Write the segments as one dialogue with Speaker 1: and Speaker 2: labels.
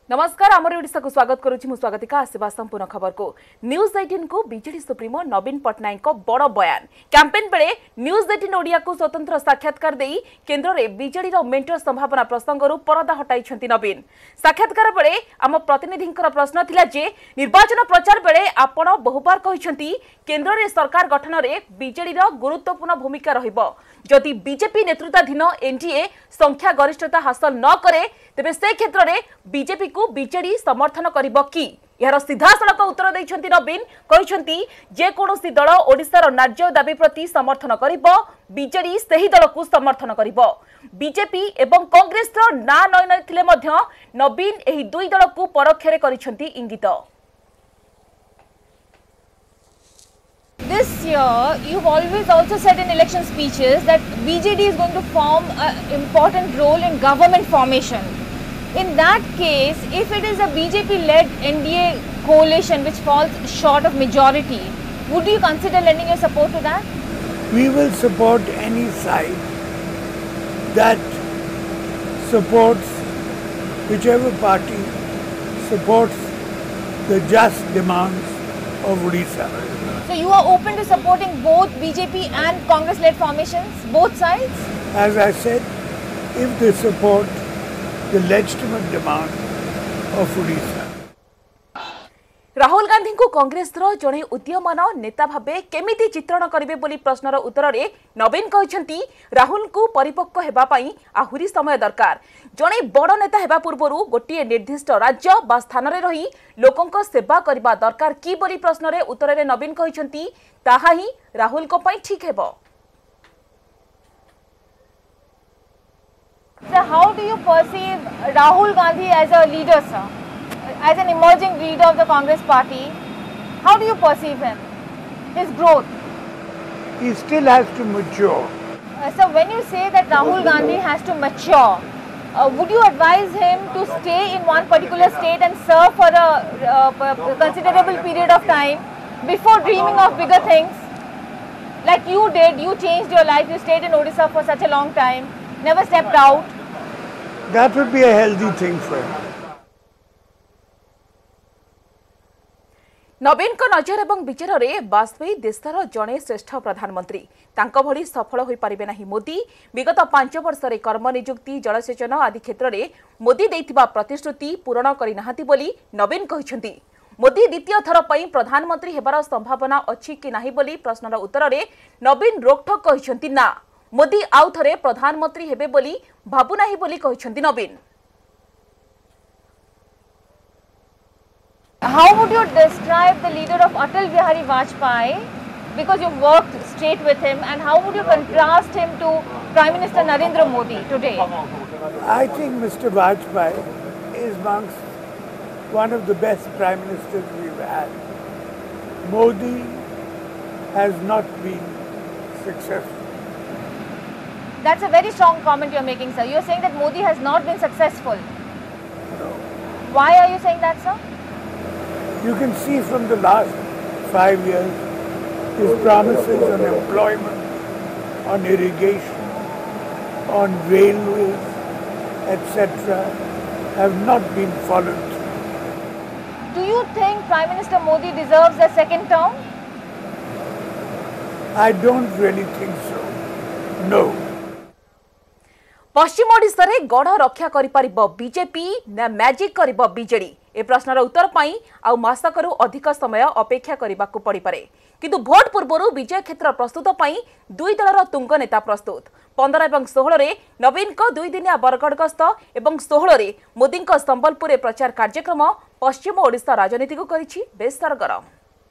Speaker 1: नमस्कार आमरी ओडिशा को स्वागत करुछि मु स्वागतिका आसीबा संपूर्ण खबर को न्यूज 18 को बीजेडी सुप्रीमो नवीन पटनायक को बड़ बयान कैंपेन बेले न्यूज 18 ओडिया को स्वतंत्र साक्षात्कार देई केंद्र रे बीजेडी रो मेंटर संभावना प्रसंगरु परदा हटाइछंती नवीन साक्षात्कार बेले आम प्रतिनिधिंकर प्रश्न थिला जे निर्वाचन प्रचार बेले आपण बहुबार कहिछंती केंद्र रे सरकार गठन रे बीजेडी रो गुरुत्वपूर्ण भूमिका रहिबो जदि बीजेपी नेतृत्वाधीन एनडीए संख्या गरिष्ठता हासिल न करे तेबे से क्षेत्र में बीजेपी को बीजेडी समर्थन करिबो कि यार सीधासलख उत्तर दैछंती नवीन कहिछंती जे कोनोसी दल ओडिशार न्याय दाबी प्रति समर्थन करिबो बीजेडी सही दल को समर्थन करिबो बीजेपी एवं कांग्रेस रो ना नय थिले मध्य नवीन एही दुई दल को परोक्षरे करिछंती इंगित।
Speaker 2: This year, you've always also said in election speeches that BJD is going to form an important role in government formation. In that case, if it is a BJP-led NDA coalition which falls short of majority, would you consider lending your support to that?
Speaker 3: We will support any side that supports whichever party supports the just demands of Odisha.
Speaker 2: So you are open to supporting both BJP and Congress-led formations, both sides?
Speaker 3: As I said, if they support the legitimate demand of Odisha.
Speaker 1: Rahul Gandhi को कांग्रेस रो जणे उद्यमान नेता भाबे केमिति चित्रण करिवे बोली प्रश्नर उत्तर रे नवीन कहिसंती राहुल को परिपक्व हेबा पई आहुरी समय दरकार जणे बड़ नेता हेबा पूर्वरु गोटिए निर्दिष्ट राज्य बा स्थान रे रही लोकंक सेवा करबा दरकार की बोली प्रश्न रे उत्तर रे नवीन कहिसंती ताहा ही राहुल को पई ठीक हेबो।
Speaker 2: So how do you perceive Rahul Gandhi as a leader, sir? As an emerging leader of the Congress party, how do you perceive him? His growth?
Speaker 3: He still has to mature.
Speaker 2: So when you say that Rahul Gandhi has to mature, would you advise him to stay in one particular state and serve for a considerable period of time before dreaming of bigger things? Like you did, you changed your life, you stayed in Odisha for such a long time, never stepped out.
Speaker 3: That would be a healthy thing for him.
Speaker 1: नवीन को नजर एवं विचार रे वाजपेयी देशर जड़े श्रेष्ठ प्रधानमंत्री तांको भली सफल होई परिबे नाही मोदी विगत 5 वर्ष रे कर्म नियुक्ति जलसेचन आदि क्षेत्र रे मोदी देइथिबा प्रतिश्रुति पूर्ण करि नाहाती बोली नवीन कहिसंती मोदी द्वितीय थर पई प्रधानमंत्री हेबार संभावना अछि कि नाही बोली प्रश्नर उत्तर रे नवीन रोकठोक कहिसंती ना मोदी आउ थरे प्रधानमंत्री हेबे बोली भाबु नाही बोली कहिसंती नवीन।
Speaker 2: How would you describe the leader of Atal Bihari Vajpayee, because you've worked straight with him, and how would you contrast him to Prime Minister Narendra Modi today?
Speaker 3: I think Mr. Vajpayee is amongst one of the best prime ministers we've had. Modi has not been successful.
Speaker 2: That's a very strong comment you're making, sir. You're saying that Modi has not been successful.
Speaker 3: No.
Speaker 2: Why are you saying that, sir?
Speaker 3: You can see from the last 5 years, his promises on employment, on irrigation, on railways, etc. have not been followed through.
Speaker 2: Do you think Prime Minister Modi deserves a second term?
Speaker 3: I don't really think so. No.
Speaker 1: पश्चिम ओडिशा रे गढ़ रक्षा करि परिबो BJP ना magic करिबो BJD ए प्रश्नर उत्तर पाई आ मासकरु अधिक समय अपेक्षा करिबाकू पड़ी पारे किंतु भोट पूर्वरु विजय क्षेत्र प्रस्तुत पाई दुई दलर तुंग नेता प्रस्तुत 15 एवं 16 रे नवीन को 2 दिनिया बरगढ़ गस्त एवं 16 रे मोदी को संबलपुर रे प्रचार कार्यक्रम पश्चिम ओडिशा राजनीति को करिछि बेस सरगरम।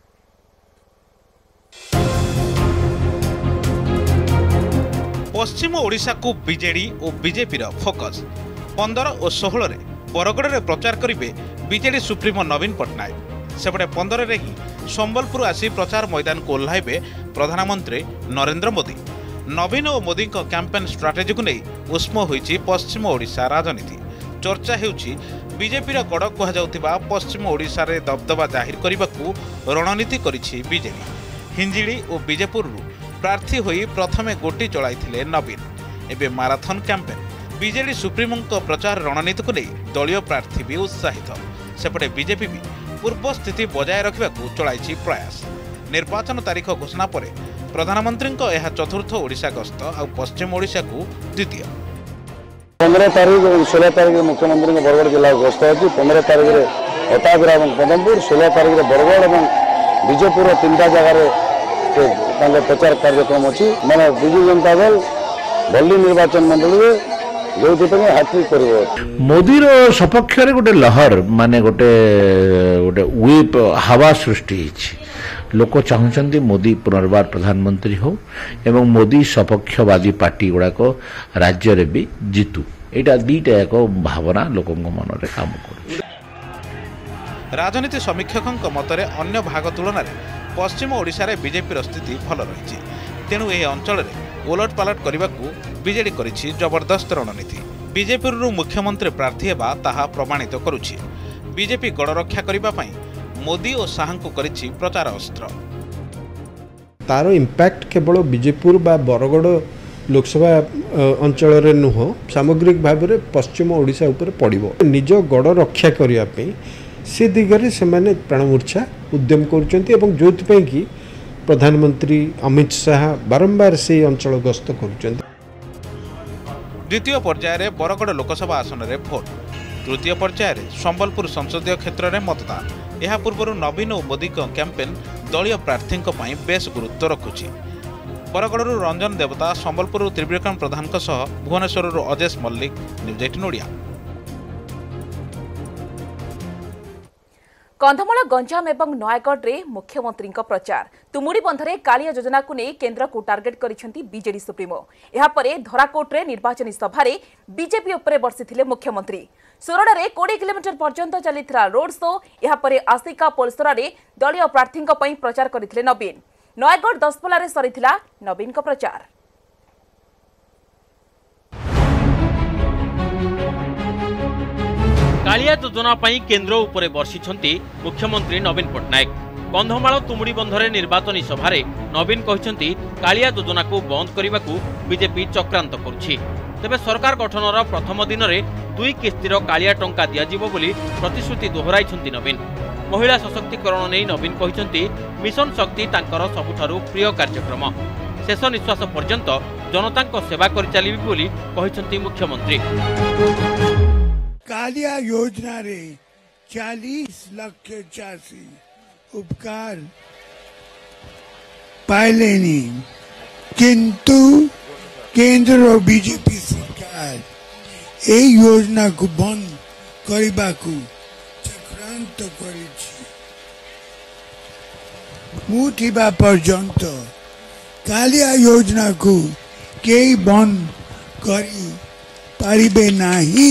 Speaker 4: पश्चिम ओडिशा को बीजेडी और बीजेपी फोकस 15 और 16 रे बरगढ़ रे प्रचार करिवे बीजेडी सुप्रीमो नवीन पटनायक सेपटे 15 रे ही संबलपुर आसी प्रचार मैदान को ओह्लाइबे प्रधानमंत्री नरेंद्र मोदी। नवीन और मोदी कैंपेन स्ट्राटेजी को नहीं उष्म होईछि पश्चिम ओडिशा राजनीति। चर्चा हेउछि बीजेपी गड़ कहुवा पश्चिम ओडिशा रे दबदबा जाहिर करने रणनीति करिछि बीजेडी। हिंजिड़ी और बीजेपुर प्रार्थी होई प्रथमे गोटी चलाइथिले नवीन एबे माराथन कैंपेन बीजेडी सुप्रीमों प्रचार रणनीति को नहीं दलीय प्रार्थी भी उत्साहित सेपटे बीजेपी भी पूर्व स्थिति बजाय रखा चलाई प्रयास। निर्वाचन तारीख घोषणा पर प्रधानमंत्री यह चतुर्थ ओडिशा गस्त और पश्चिम ओडिशा को द्वितीय।
Speaker 5: 15 तारीख और 16 तारीख मुख्यमंत्री बरगढ़ जिला गस्त अच्छी 15 तारीख में अतागुरा और पदमपुर 16 तारीख में बरगढ़ और विजयपुर 3टा जगार प्रचार कार्यक्रम अच्छी मैंने विजु जनता दल बल्ली निर्वाचन मंडल जो हाथी कर
Speaker 6: मोदी सपक्ष गोटे लहर माने गोटे गोटे व्हीप हवा सृष्टि लोक चाहूँगी मोदी पुनर्बार प्रधानमंत्री हो एवं मोदी सपक्षवादी पार्टी गुड़ाक राज्य रे भी जीतु एटा दीटा एक भावना लोक मन में काम कर।
Speaker 4: राजनीति समीक्षकों मतरे अन्य भाग तुलन में पश्चिम ओडिशा रे बीजेपी स्थिति भल रही तेणु यह अंचल में ओलट पालट करने को बीजेडी करिछि जबरदस्त रणनीति। बीजेपी मुख्यमंत्री प्रार्थी हेबा ताहा प्रमाणित करुछि। बीजेपी गड़ रक्षा करने मोदी और शाह को करिछि प्रचार अस्त्र।
Speaker 7: तार इम्पैक्ट केवल विजयपुर बा बरगढ़ लोकसभा अंचल रे नुह सामग्रिक भाव में पश्चिम ओडिशा उपर पड़िबो। निज गड़ रक्षा करने से दिगरे से माने प्राणमूर्छा उद्यम करुचंती एवं जोथि कि प्रधानमंत्री अमित शाह बारंबार से अंचल गस्त करुचंती।
Speaker 4: द्वितीय पर्याय रे बरगढ़ लोकसभा आसन रे भोट, तृतीय पर्याय रे संबलपुर संसदीय क्षेत्र में मतदान। यह पूर्व नवीन और मोदी कैंपेन दलीय प्रार्थी बेस गुरुत्व रखुछि। बरगढ़ रंजन देवता, संबलपुर त्रिविक्रम प्रधान भुवनेश्वर अजेश मल्लिक, न्यूज 18 ओडिया।
Speaker 1: कंधमाल गंजाम एवं नयगढ़ रे मुख्यमंत्री प्रचार। तुमुड़ी बंधरे कालिया योजना को नहीं केन्द्र को टार्गेट करिसेंती बीजेडी सुप्रीमो। यहा परे धराकोट रे निर्वाचनी सभा रे बीजेपी उपरे बर्षिथिले मुख्यमंत्री। सोरडा रे 20 किलोमीटर पर्यंत चलीथिला रोड शो। यहा परे आसिका पोलसरा रे दलीय प्रार्थी प्रचार करथिले नवीन। नयगढ़ 10 पला रे सरीथिला नवीन को प्रचार।
Speaker 8: कालिया योजना केन्द्र उपरे बर्षिछंती मुख्यमंत्री नवीन पट्टनायक। कंधमाल तुमुड़ी बंधरे निर्वाचनी सभारे नवीन कहिसंती कालिया योजना को बंद करने को बीजेपी चक्रांत करुछि। तेबे सरकार गठनर प्रथम दिन में 2 किस्तिर कालिया टंका दियाजिबो बोली प्रतिश्रुति दोहराइछंती नवीन। महिला सशक्तिकरण नहीं नवीन कहिसंती मिशन शक्ति तांकर सबुठारु प्रिय कार्यक्रम। शेष निश्वास पर्यंत जनता सेवा कर चलिबी बोली कहिसंती मुख्यमंत्री।
Speaker 3: कालिया योजना रे 40 लाख के चासी उपकार पाइलेनी किंतु केंद्र और बीजेपी सरकार ए योजना को बंद करबा को चक्रांत करिछि। मुठिबा पर्यंत कालिया योजना को केई बंद करी पारिबे नाही।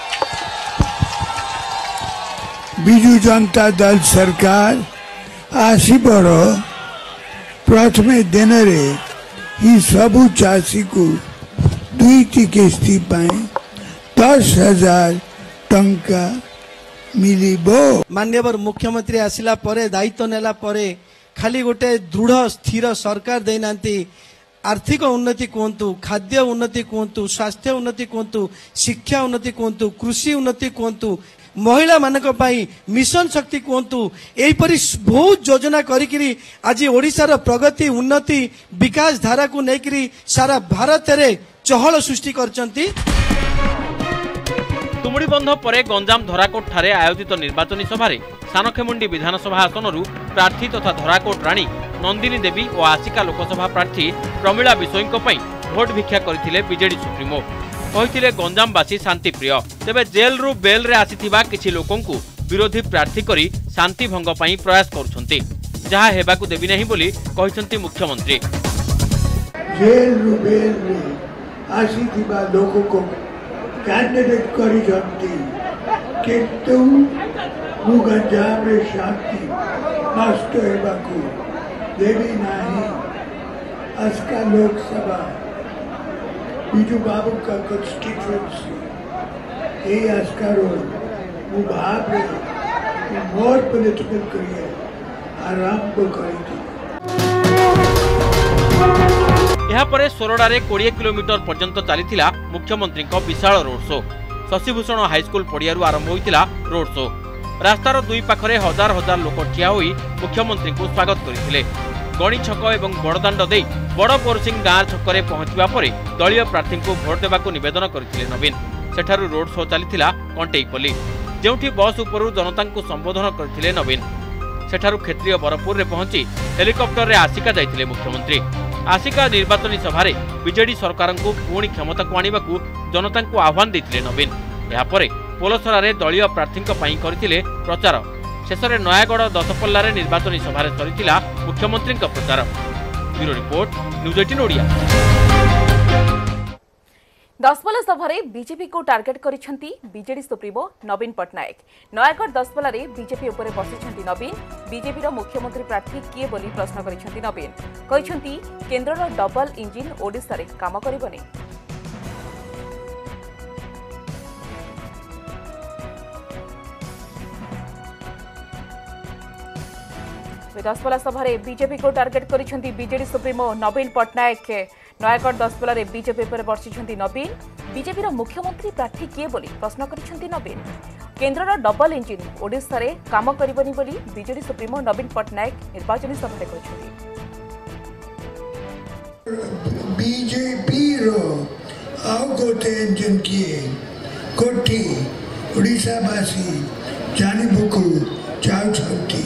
Speaker 3: बिजु जनता दल सरकार आसीबर प्रथम दिन रे ही सबु चासी को 2 किस्ती 10,000 टंका मिलिबो।
Speaker 9: माननीय मुख्यमंत्री आसिला परे दायित्व नेला परे खाली गोटे दृढ़ स्थिर सरकार देनांती। आर्थिक उन्नति कहतु, खाद्य उन्नति कहतु, स्वास्थ्य उन्नति कहतु, शिक्षा उन्नति कहतु, कृषि उन्नति कहतु, महिला मानक पाई मिशन शक्ति कहतु, एपरी बहुत योजना करिकरी आज ओडिशार प्रगति उन्नति विकास धारा को लेकरी सारा भारत रे चहल सृष्टि करचंती।
Speaker 8: तुमुड़ी बंध परे गंजाम धराकोट ठारे आयोजित निर्वाचनी सभारे सानखेमुंडी विधानसभा आसनरू प्रार्थी तथा धराकोट राणी नंदिनी देवी और आसिका लोकसभा प्रार्थी प्रमिला विषयींको पई भोट भिक्षा करथिले बीजेडी सुप्रीमो। कहिथिले गंजामवासी शांति प्रिय, तेबे जेल रु बेल रे आसीथिबा किछि लोकंकु विरोधी प्रार्थी करी शांति भंग पई प्रयास करुछंती, जहा हेबाकु देबी नहीं बोली कहिसंती मुख्यमंत्री।
Speaker 3: जेल रु बेल रे आसीथिबा लोकको कैंडिडेट करी जंती किंतु मु गंजाम रे शांति नष्ट हेबाकु देवी नाही। आजका लोकसभा बिजू बाबू का कंस्टिट्यूएंसी ए आजका रोड मु भावे मोर पॉलिटिकल करियर आरंभ करी।
Speaker 8: यापर सोरडारे 20 किलोमीटर पर्यंत चलीथिला मुख्यमंत्री विशाल रोड शो। शशिभूषण हाईस्कूल पड़ियारू आरंभ होइतिला रोड शो। रास्तार दुई पाखरे हजार हजार लोक ठिया होई मुख्यमंत्री को स्वागत करथिले। गणी छक एवं बड़दाण्ड दे बड़ पोरसिंग गाँ छकरे पहुंचवा परे दलीय प्रार्थी को भोट देबाकू निवेदन करथिले नवीन। सेठारू रोड शो चलीथिला कंटेईपल्ली, जेउठी बस उपरू जनता को संबोधन करथिले नवीन। सेठारू क्षेत्रीय बरपुर रे पहुंची हेलिकॉप्टर रे आसिका जाइथिले मुख्यमंत्री। आसिका निर्वाचनी सभारे बीजेडी सरकार को पुणी क्षमता को आनिबाकू जनता को आह्वान देथिले नवीन। यापरे पोलसरारे दलीय प्रार्थी करथिले प्रचार। शेषरे नयागढ़ दशपल्लारे निर्वाचनी सभारे सरीथिला मुख्यमंत्री प्रचार। Bureau report, news 18 Odia.
Speaker 1: Daspalla सभारे बीजेपी को टार्गेट करिसेंती बीजेडी सुप्रीमो नवीन पटनायक। नयागढ़ दशपल्लारे बीजेपी उपरे बसिसेंती नवीन। बीजेपी रो मुख्यमंत्री प्रार्थी किए बोली प्रश्न करिसेंती नवीन। कहिसेंती केंद्रर डबल इंजिन ओडिशा रे काम करिबनी। दशपल्ला सभारे बीजेपी को टार्गेट करिसेंती बीजेडी सुप्रीमो नवीन पटनायक। नयागढ़ दशपल्लारे बीजेपी पर बर्षिछंती नवीन। बीजेपी रो मुख्यमंत्री प्रार्थी किए बोली प्रश्न करिसेंती नवीन। केंद्रर डबल इंजिन ओडिशा रे काम करिबनी बोली बीजेडी सुप्रीमो नवीन पटनायक निर्वाचनी सभारे कहिसेंती।
Speaker 10: बीजेपी रो आउ गोटे इंजिन किए कोठी ओडिशा वासी जानिबुकु चाउछंती।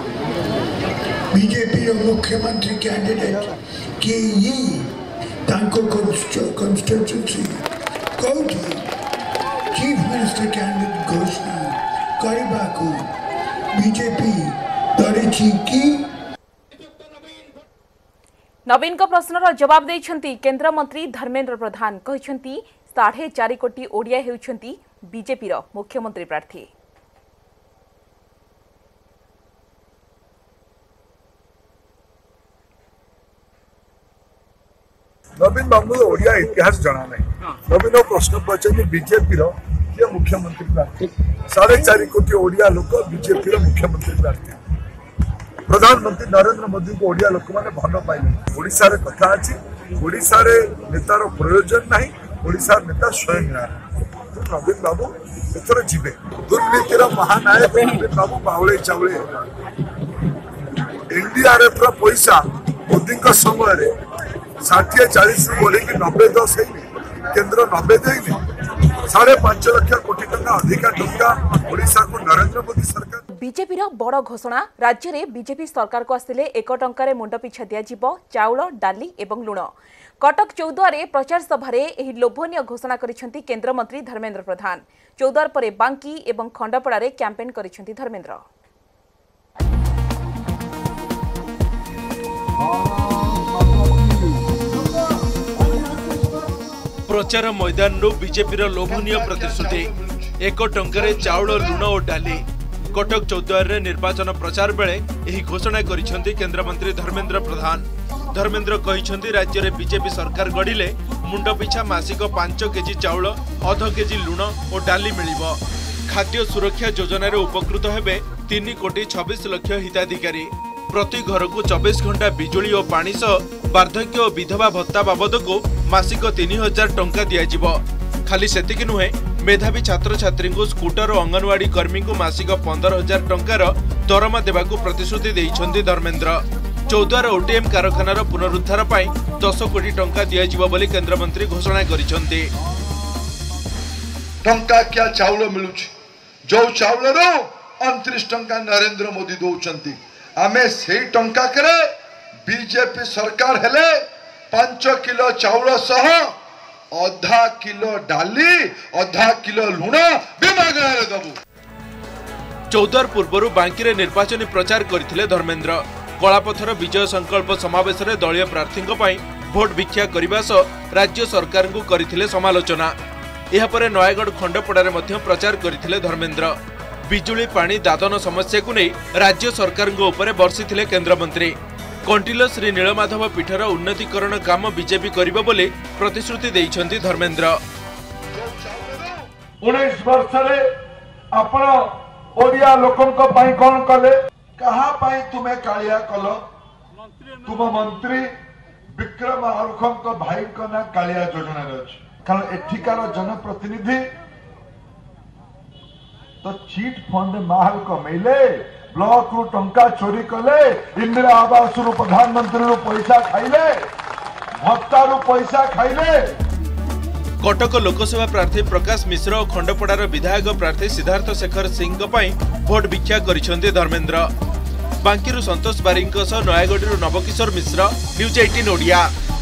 Speaker 10: बीजेपी मुख्यमंत्री कैंडिडेट कि ये तांको कॉन्स्टिट्यूंसी कोठी चीफ मिनिस्टर कैंडिडेट घोषणा करबाकू बीजेपी डरिछि कि।
Speaker 1: नवीन को प्रश्नर जवाब देइछंती केंद्र मंत्री धर्मेंद्र प्रधान। कहिछंती 4.5 कोटी ओडिया हेउछंती बीजेपी रो मुख्यमंत्री प्रार्थी।
Speaker 11: नवीन बाबू ओडिया इतिहास जना नहीं। नवीन प्रश्न पचार बीजेपी किए मुख्यमंत्री प्रार्थी। 4.5 कोटी ओडिया लोक बीजेपी मुख्यमंत्री प्रार्थी। प्रधानमंत्री नरेंद्र मोदी को ओडिया लोक मैंने भल पाइले। ओडिशा रे कथा अछि, ओडिशा रे नेतार प्रयोजन नहीं, ओडिशा नेता स्वयं ना। नवीन बाबू एथर जीवे। दुर्नीतिर महानायक नवीन बाबू बावळे चावळे। एनडीआरएफ रो पैसा मोदी समय 60-40 बोले कि 90-10 केंद्र 90 देनी 5.5 लाख कोटी टका अधिक टंका ओडिशा को नरेंद्र मोदी सरकार।
Speaker 1: बीजेपी रो बड़ घोषणा। राज्य रे बीजेपी सरकार को आसिले 1 टंका रे मुंड पिछा दिया जिवो चाउल डाली एवं लुण। कटक चौद्वारे प्रचार सभारे एही लोभनीय घोषणा करिसेंती केंद्र मंत्री धर्मेंद्र प्रधान। चौद्वार परे बांकी एवं खंडपड़ा रे कैंपेन करिसेंती धर्मेंद्र।
Speaker 12: प्रचार मैदान बीजेपी लोभनीय प्रतिश्रुति 1 टंकार चाउल लुण और डाली। कटक चौद्वार निर्वाचन प्रचार बेले यही घोषणा करिसेंती केंद्र मंत्री धर्मेंद्र प्रधान। धर्मेंद्र कहिसेंती राज्य में बीजेपी सरकार गढ़िले मुंड पिछा मासिक 5 केजी चाउल, 1/2 केजी लुण और डाली मिलिबो। खाद्य सुरक्षा योजना रे उपकृत हेबे 3.26 लाख हिताधिकारी। प्रति घर को 24 घंटा बिजुली और पानी सह वार्धक्य और विधवा भत्ता बाबद को मासिक 3000 टंका दियाजिबो। खाली सेतिक नुहे, मेधावी छात्र छात्री को स्कूटर और अंगनवाड़ी कर्मी को मासिक 15,000 टंकार दरमा देवाकू प्रतिश्रुति देइछन्ती धर्मेंद्र। चौद्वार ओटीएम कारखानार पुनरुद्धार पाई 10 कोटी टंका दियाजिबो बोली केंद्र मंत्री घोषणा करिछन्ती।
Speaker 11: टंका क्या चाउल मिलुछि, जो चाउल रो 29 टंका नरेंद्र मोदी दउछन्ती। आमे से टंका करे बीजेपी सरकार हेले 5 किलो चाउल सह 1/2 किलो डाली 1/2 किलो लुण बिमागणारे दबु।
Speaker 12: चौद्वार पूर्व बांकी निर्वाचनी प्रचार करथिले धर्मेंद्र। कलापथर विजय संकल्प समावेश में दलीय प्रार्थी भोट भिक्षा करने सह राज्य सरकार को करथिले समालोचना। यापर नयागढ़ खंडपड़ा प्रचार करथिले धर्मेंद्र। बिजुली पानी दादन समस्या को नहीं राज्य सरकार बर्षिथिले केंद्र मंत्री। कंटिलो श्री नीलमाधव पीठर उन्नतीकरण काम बीजेपी करिबो बोले प्रतिश्रुति देइछन्ती धर्मेंद्र।
Speaker 11: 19 वर्ष रे आपण ओडिया लोकंक पई कोन कले, कहा पई तुमे कालिया कल, तुम मंत्री विक्रम आरुखों भाई को ना कालिया योजना अच्छी कारण एठिकार जनप्रतिनिधि तो चीट फंड माल कमेले ब्लॉक रु टंका चोरी कले इंदिरा आवास रु प्रधानमंत्री रु पैसा खाइले भत्ता रु पैसा खाइले।
Speaker 12: कटक लोकसभा प्रार्थी प्रकाश मिश्र और खंडपड़ार विधायक प्रार्थी सिद्धार्थ शेखर सिंह भोट भिक्षा करिसेंते धर्मेंद्र। बांकीरु संतोष बारिंग नयागढ़ नवकिशोर मिश्र न्यूज 18 ओडिया।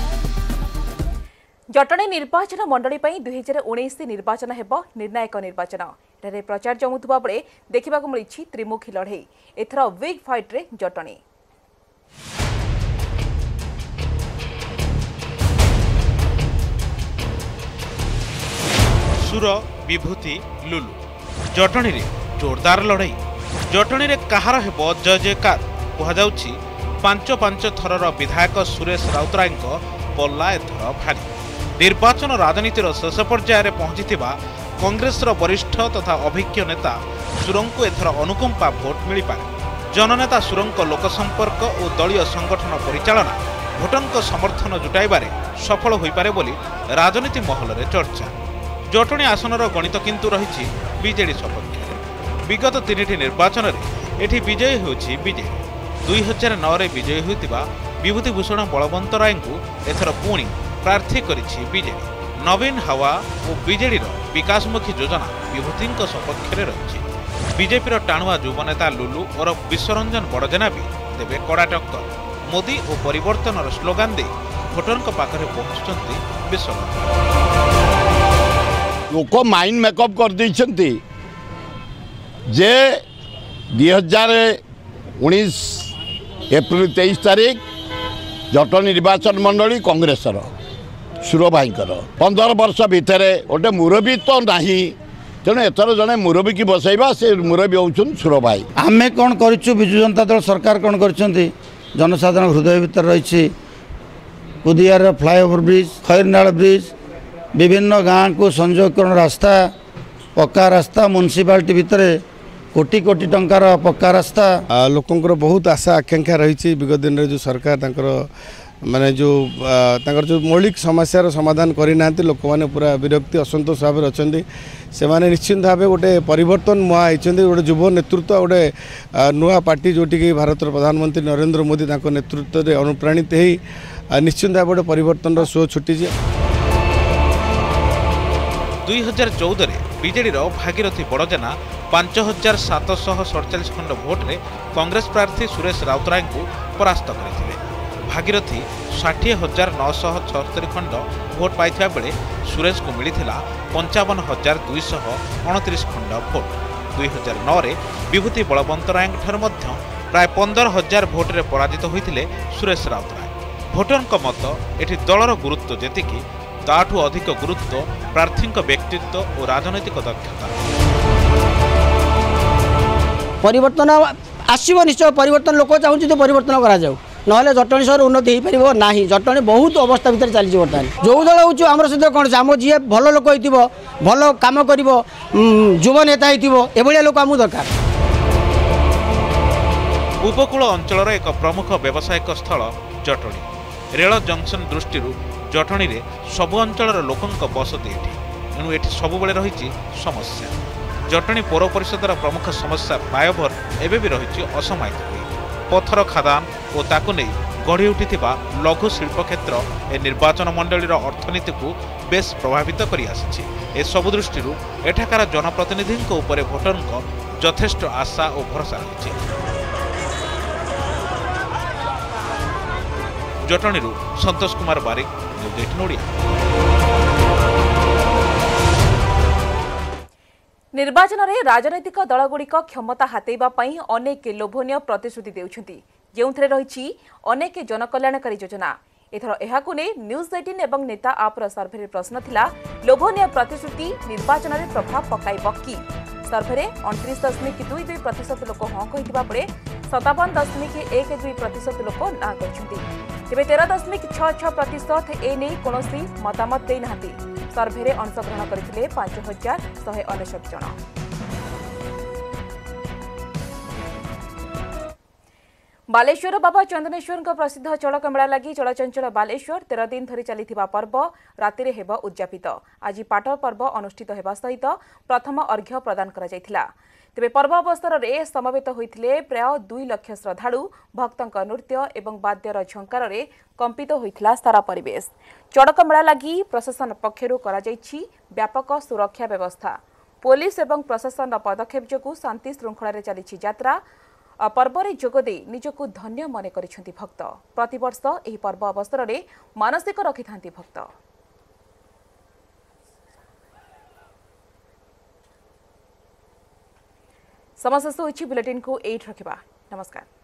Speaker 1: जटणी निर्वाचन मंडली 2019 निर्वाचन हेब निर्णायक निर्वाचन एଠାରେ प्रचार जमुवा बेले देखा मिली त्रिमुखी लड़ई एथर विग फाइट रे जटणी।
Speaker 4: सुर विभूति लुलु जटणी रे जोरदार लड़ई जटणी रे कहार हेब जय जयकार कहुछि 5 थरर विधायक सुरेश राउतराय पल्ला एथर भारी। निर्वाचन राजनीतिर शेष पर्यायर पहुंची कांग्रेस वरिष्ठ तथा अभिज्ञ नेता सुरंग को एथर अनुकंपा भोट मिल पारे। जननेता सुरंग लोकसंपर्क और दलीय संगठन परिचालना भोटों समर्थन जुटाइबारे सफल हो पारे बोली राजनीति महल में चर्चा। जटणी आसनर गणित किंतु रही बीजेडी सपक्ष। विगत 3टी निर्वाचन में एठी विजयी होछि बीजेडी। 2009 रे विजयी होइतिबा विभूतिभूषण बलवंत राय को एथर पुणी प्रार्थी करिछि बीजेडी। नवीन हावा और बीजेडी विकासमुखी योजना विभूति सपक्ष रही। बीजेपी टाणुआ युवनेता लुलु और विश्वरंजन बड़जेना भी देवे कड़ा टक्कर। मोदी और परिवर्तन स्लोगान दे भोटरों पाखे पहुंचुंट विश्वरंजन।
Speaker 13: लोक माइंड मेकअप कर देइछंती जे 2019 एप्रिल 23 तारीख जटणी निर्वाचन मंडली कांग्रेस सुर भाई 15 वर्ष भितर गोटे मुरबी तो नहीं तेणु एथर जड़े मुरबी की बसैबा से मुरबी होउछन सुर भाई।
Speaker 14: आमे कौन करूँ विजु जनता दल सरकार कौन कर जनसाधारण हृदय भितर रही Kudiyar flyover bridge Khairnal bridge विभिन्न गाँव को संयोगकरण रास्ता पक्का रास्ता म्युनिसिपालिटी भितर कोटी कोटी टंकार पक्का रास्ता
Speaker 7: लोकंर बहुत आशा आकांक्षा रही विगत दिन में जो सरकार माने जो मौलिक समस्यार समाधान करना लोक मैंने पूरा विरक्ति असंतोष भाव अच्छा से माने निश्चिंत भाव गोटे परिवर्तन मुहाई गोटे युव नेतृत्व गोटे नुआ पार्टी जोटि कि भारत प्रधानमंत्री नरेंद्र मोदी नेतृत्व में अनुप्राणित हो निश्चिंत भाव गोटे परिवर्तन शो छुटी।
Speaker 4: 2014 में बीजेडी भागीरथी बड़जेना 5747 खंड भोट्रे कांग्रेस प्रार्थी सुरेश राउतराय को परास्त करते। भागीरथी 60,976 खंड भोट पाई बेले सुरेश को मिलता 55,229 खंड भोट। 2009 में विभूति बलवंत राय प्राय 15,000 भोट्रे पराजित होते सुरेश राउतराय। भोटरों मत एटी दलर गुरुत्व जेतिकी ताठू अधिक गुरुत्व प्रार्थी व्यक्तित्व और राजनैतिक दक्षता।
Speaker 15: परिवर्तन आसव निश्चय परिवर्तन लोक चाहूँ तो परिवर्तन करा ना जटणी सहर उन्नति हो पार ना। जटणी बहुत अवस्था भितर चली बर्तमान जो दल हो आम सहित कौन आम जी भल लोक हो भल कम कर युव नेता होभलिया लोक आम दरकार।
Speaker 4: उपकूल अंचल एक प्रमुख व्यावसायिक स्थल जटणी रेल जंक्शन दृष्टि जटणी रे सबु अंचल लोकों बसति एणु एठी सबुबले रही समस्या। जटणी पौर परिषदर प्रमुख समस्या फ्लाईओवर एवं भी रही असमायित पथर खादान और ताकू नहीं गढ़ी उठिथिबा लघु शिल्प क्षेत्र ए निर्वाचन मंडलीर अर्थनीति को बेस प्रभावित करि आसिछि। ए सबु दृष्टि एठाकार जनप्रतिनिधि उपरे भोटरों यथेष्ट आशा और भरोसा रही। जटणी संतोष कुमार बारिक न्यूज 18 ओडिया।
Speaker 1: निर्वाचन में राजनैतिक दलगुड़िक क्षमता हातेइबा पई अनेक लोभनीय प्रतिश्रुति देउछंती जेउथरे रही अनेक जनकल्याणकारी योजना। एथर एहाकु ने न्यूज 18 एवं नेता आपर सर्भे प्रश्न थिला लोभनीय प्रतिश्रुति निर्वाचन में प्रभाव पकाइब कि। सर्भे 29.22% लोक हाँ कहिथिबा परे 57.12% लोक ना कहिसंती। तेबे 13.66% ए नै कोनोसी मतामत देई नाहंती। सर्भे अंशग्रहण करथिले 5199 जन। बालेश्वर बाबा चंदनेश्वर प्रसिद्ध चड़क मेला लगी चलचंचल बालेश्वर 13 दिन धरी चली पर्व राति हेब उद्यापित। आज पाट पर्व अनुष्ठित होगा सहित प्रथम अर्घ्य प्रदान करा जायथिला। तेबे पर्व अवसर में समवेत होइथिले प्राय 2 लाख श्रद्धालु भक्तों नृत्य एवं वाद्यर झंकार रे कंपित होइथिला सारा परिवेश। चड़क मेला लगी प्रशासन पक्षरु करा जायछि व्यापक सुरक्षा व्यवस्था। पुलिस एवं प्रशासन पदक्षेप जोगु शांति श्रृंखला रे चली यात्रा पर्व में जोगदे निजकु धन्य मन करिसेंति भक्त। प्रतिवर्ष एही पर्व अवसर में मानसिक रखिथांति भक्त। समस्त बुलेटिन को 8 रखिबा। नमस्कार।